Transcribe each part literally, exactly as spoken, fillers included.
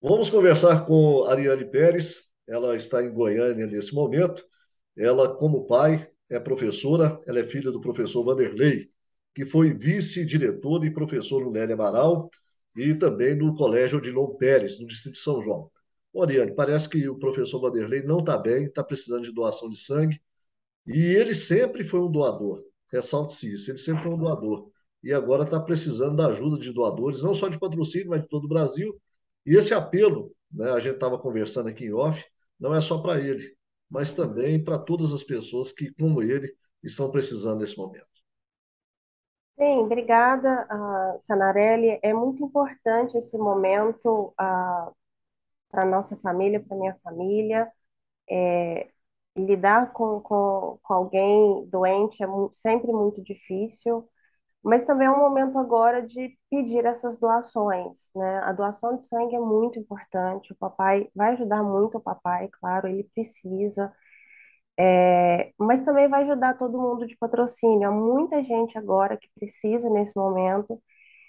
Vamos conversar com a Ariane Pérez. Ela está em Goiânia nesse momento. Ela, como pai, é professora. Ela é filha do professor Vanderlei, que foi vice-diretor e professor no Nélio Amaral e também no Colégio Odilon Pérez, no Distrito de São João. Ô, Ariane, parece que o professor Vanderlei não está bem, está precisando de doação de sangue. E ele sempre foi um doador. Ressalte-se isso, ele sempre foi um doador. E agora está precisando da ajuda de doadores, não só de patrocínio, mas de todo o Brasil. E esse apelo, né, a gente estava conversando aqui em off, não é só para ele, mas também para todas as pessoas que, como ele, estão precisando nesse momento. Sim, obrigada, ah, Sanarelli. É muito importante esse momento para a nossa família, para minha família. É, lidar com, com, com alguém doente é mu- sempre muito difícil, mas também é um momento agora de pedir essas doações, né? A doação de sangue é muito importante. O papai vai ajudar muito o papai, claro, ele precisa. É, mas também vai ajudar todo mundo de patrocínio. Há muita gente agora que precisa nesse momento.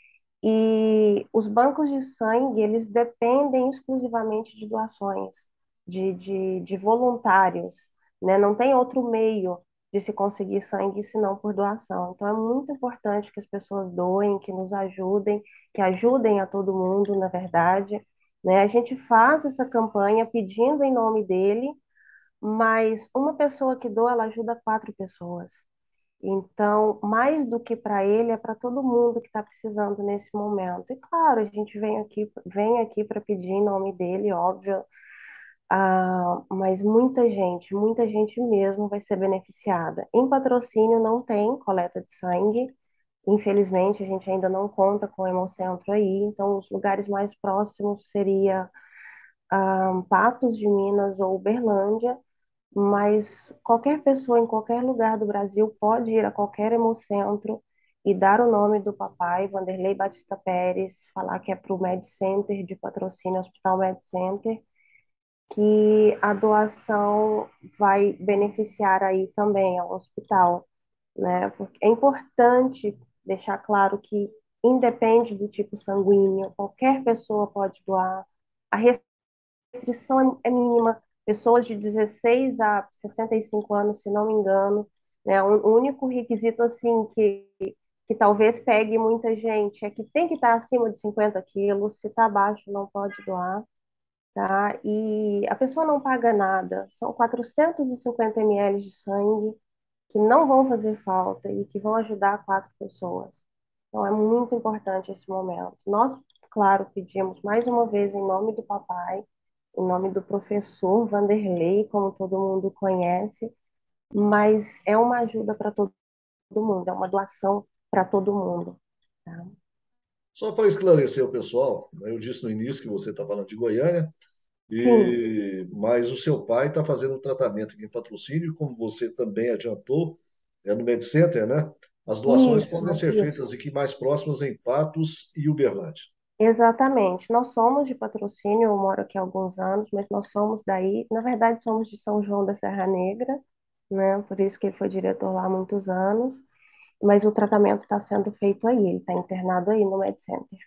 E os bancos de sangue, eles dependem exclusivamente de doações, de, de, de voluntários, né? Não tem outro meio de se conseguir sangue senão por doação. Então é muito importante que as pessoas doem, que nos ajudem, que ajudem a todo mundo, na verdade, né? A gente faz essa campanha pedindo em nome dele, mas uma pessoa que doa, ela ajuda quatro pessoas. Então, mais do que para ele, é para todo mundo que está precisando nesse momento. E claro, a gente vem aqui, vem aqui para pedir em nome dele, óbvio, ah, mas muita gente, muita gente mesmo vai ser beneficiada. Em patrocínio não tem coleta de sangue, infelizmente a gente ainda não conta com o Hemocentro aí, então os lugares mais próximos seria ah, Patos de Minas ou Uberlândia, mas qualquer pessoa em qualquer lugar do Brasil pode ir a qualquer hemocentro e dar o nome do papai, Vanderlei Batista Pérez, falar que é para o Med Center de patrocínio, Hospital Med Center, que a doação vai beneficiar aí também ao hospital, né? Porque é importante deixar claro que independe do tipo sanguíneo, qualquer pessoa pode doar. A restrição é mínima, pessoas de dezesseis a sessenta e cinco anos, se não me engano, né? O único requisito, assim, que, que talvez pegue muita gente é que tem que estar acima de cinquenta quilos, se está abaixo não pode doar, tá? E a pessoa não paga nada, são quatrocentos e cinquenta ml de sangue que não vão fazer falta e que vão ajudar quatro pessoas. Então é muito importante esse momento. Nós, claro, pedimos mais uma vez em nome do papai, em nome do professor Vanderlei, como todo mundo conhece, mas é uma ajuda para todo mundo, é uma doação para todo mundo. Tá? Só para esclarecer o pessoal, né, eu disse no início que você está falando de Goiânia, Sim, e mas o seu pai está fazendo um tratamento aqui em patrocínio, como você também adiantou, é no Med Center, né? As doações isso, podem ser feitas isso. aqui mais próximas em Patos e Uberlândia. Exatamente. Nós somos de patrocínio, eu moro aqui há alguns anos, mas nós somos daí, na verdade, somos de São João da Serra Negra, né? Por isso que ele foi diretor lá há muitos anos, mas o tratamento está sendo feito aí, ele está internado aí no Med Center.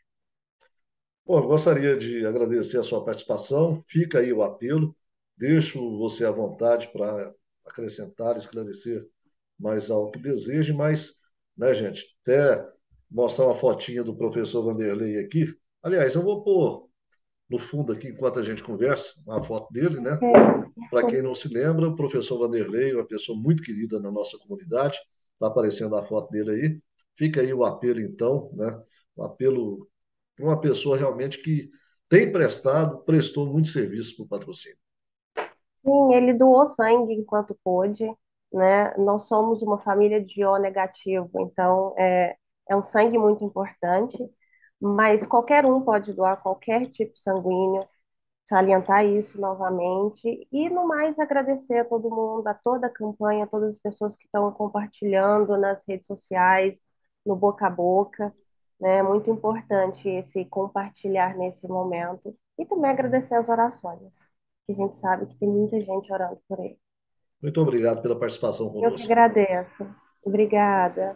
Bom, eu gostaria de agradecer a sua participação. Fica aí o apelo. Deixo você à vontade para acrescentar, esclarecer mais algo que deseje, mas, né, gente, até mostrar uma fotinha do professor Vanderlei aqui. Aliás, eu vou pôr no fundo aqui, enquanto a gente conversa, uma foto dele, né? Ok. Para quem não se lembra, o professor Vanderlei, uma pessoa muito querida na nossa comunidade, está aparecendo a foto dele aí. Fica aí o apelo, então, né? O apelo para uma pessoa realmente que tem prestado, prestou muito serviço para o patrocínio. Sim, ele doou sangue enquanto pôde, né? Nós somos uma família de O negativo, então é, é um sangue muito importante, mas qualquer um pode doar qualquer tipo sanguíneo, salientar isso novamente e, no mais, agradecer a todo mundo, a toda a campanha, a todas as pessoas que estão compartilhando nas redes sociais, no boca a boca, né? É muito importante esse compartilhar nesse momento e também agradecer as orações, que a gente sabe que tem muita gente orando por ele. Muito obrigado pela participação Eu que conosco. agradeço. Obrigada.